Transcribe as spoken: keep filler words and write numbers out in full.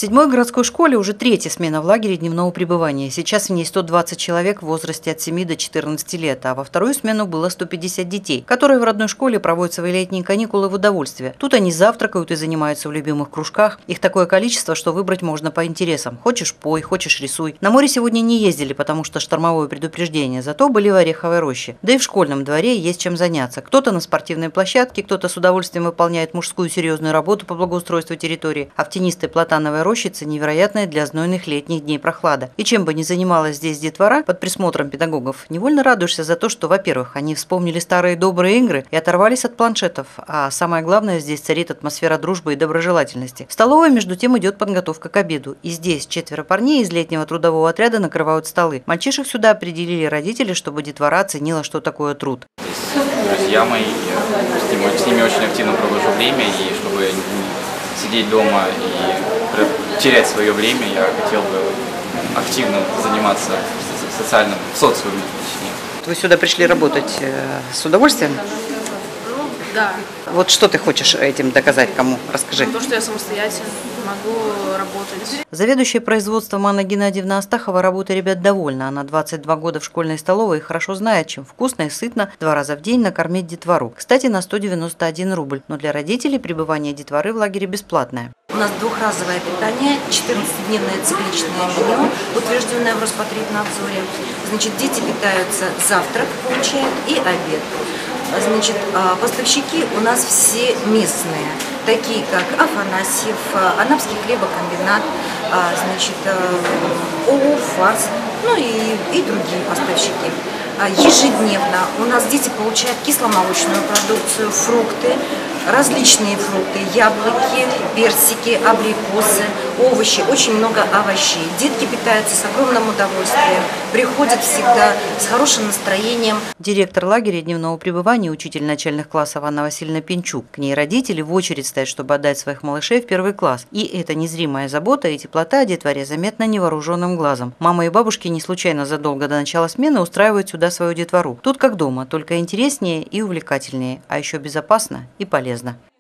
седьмой городской школе уже третья смена в лагере дневного пребывания. Сейчас в ней сто двадцать человек в возрасте от семи до четырнадцати лет, а во вторую смену было сто пятьдесят детей, которые в родной школе проводят свои летние каникулы в удовольствие. Тут они завтракают и занимаются в любимых кружках. Их такое количество, что выбрать можно по интересам. Хочешь – пой, хочешь – рисуй. На море сегодня не ездили, потому что штормовое предупреждение, зато были в Ореховой роще. Да и в школьном дворе есть чем заняться. Кто-то на спортивной площадке, кто-то с удовольствием выполняет мужскую серьезную работу по благоустройству территории, а в тенистой платановой рощице невероятная для знойных летних дней прохлада. И чем бы ни занималась здесь детвора под присмотром педагогов, невольно радуешься за то, что, во-первых, они вспомнили старые добрые игры и оторвались от планшетов, а самое главное, здесь царит атмосфера дружбы и доброжелательности. В столовой, между тем, идет подготовка к обеду, и здесь четверо парней из летнего трудового отряда накрывают столы. Мальчишек сюда определили родители, чтобы детвора оценила, что такое труд. Друзья мои, с ними, с ними очень активно провожу время, и чтобы не сидеть дома и терять свое время, я хотел бы активно заниматься социальным, социумом, точнее. Вы сюда пришли работать с удовольствием? Ну, да. Вот что ты хочешь этим доказать кому? Расскажи. То, что я самостоятельно могу работать. Заведующая производством Анна Геннадьевна Астахова работой ребят довольна. Она двадцать два года в школьной столовой и хорошо знает, чем вкусно и сытно два раза в день накормить детвору. Кстати, на сто девяносто один рубль. Но для родителей пребывание детворы в лагере бесплатное. У нас двухразовое питание, четырнадцатидневное цикличное меню, утвержденное в Роспотребнадзоре. Значит, дети питаются, завтрак получают и обед. Значит, поставщики у нас все местные, такие как Афанасьев, Анапский хлебокомбинат, значит, ООО «Фарс», ну и, и другие поставщики. Ежедневно у нас дети получают кисломолочную продукцию, фрукты, различные фрукты, яблоки, персики, абрикосы, овощи, очень много овощей. Детки питаются с огромным удовольствием, приходят всегда с хорошим настроением. Директор лагеря дневного пребывания, учитель начальных классов Анна Васильевна Пинчук. К ней родители в очередь стоят, чтобы отдать своих малышей в первый класс. И эта незримая забота и теплота о детворе заметна невооруженным глазом. Мама и бабушки не случайно задолго до начала смены устраивают сюда свою детвору. Тут как дома, только интереснее и увлекательнее, а еще безопасно и полезно.